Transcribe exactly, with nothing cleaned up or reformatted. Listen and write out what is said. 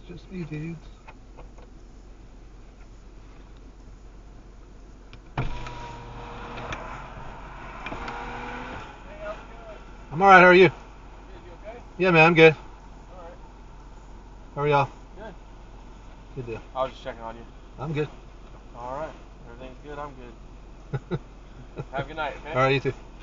Just me, dudes. I'm alright, how are you? Good, you okay? Yeah, man, I'm good. Alright. How are y'all? Good. Good deal. I was just checking on you. I'm good. Alright. Everything's good, I'm good. Have a good night, okay? Alright, you too.